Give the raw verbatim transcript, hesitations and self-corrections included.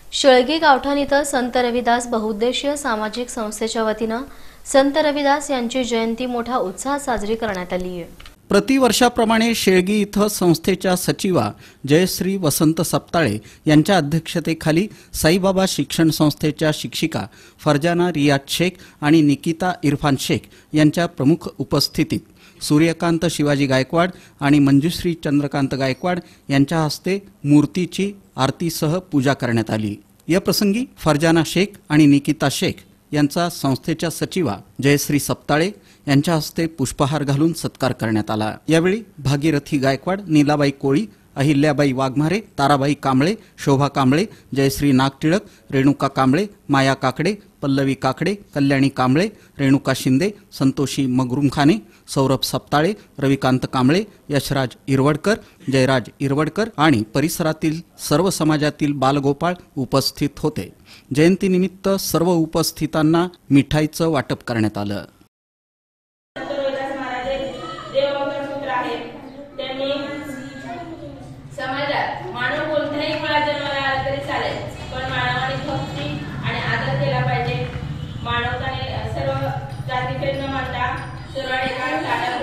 शेळगी गावठाण इथं संत रविदास बहुउद्देशीय सामाजिक संस्थेच्या वतीनं संत रविदास यांची जयंती मोठ्या उत्साहात साजरी करण्यात आली आहे। प्रतिवर्षाप्रमाणे शेळगी इथं संस्थेच्या सचिवा जयश्री वसंत सप्ताळे यांच्या अध्यक्षतेखाली साईबाबा शिक्षण संस्थेच्या शिक्षिका फरजाना रियाज शेख आणि निकिता इरफान शेख यांच्या प्रमुख उपस्थितीत सूर्यकांत शिवाजी गायकवाड आणि मंजुश्री चंद्रकांत गायकवाड यांच्या हस्ते मूर्तीची आरतीसह पूजा करण्यात आली। या प्रसंगी फरजाना शेख आणि निकिता शेख यांचा संस्थेच्या सचिवा जयश्री सप्ताळे यांच्या हस्ते पुष्पहार घालून सत्कार करण्यात आला। यावेळी भागीरथी गायकवाड, नीलाबाई कोळी, अहिल्याबाई वाघमारे, ताराबाई कांबळे, शोभा कांबळे, जयश्री नागटिळक, रेणुका कांबळे, माया काकडे, पल्लवी काकडे, कल्याणी कांबळे, रेणुका शिंदे, संतोषी मगरुमखाने, सौरभ सप्ताळे, रविकांत कांबळे, यशराज इरवडकर, जयराज इरवडकर आणि परिसरातील सर्व समाजातील बालगोपाळ उपस्थित होते। जयंतीनिमित्त सर्व उपस्थितांना मिठाईचं वाटप करण्यात आलं। समाजात मानव कोणत्याही मुळात जन्माला आला तरी चालेल, पण मानवाने भक्ती आणि आदर केला पाहिजे। मानवताने सर्व जाती भेद न मानता सर्वांना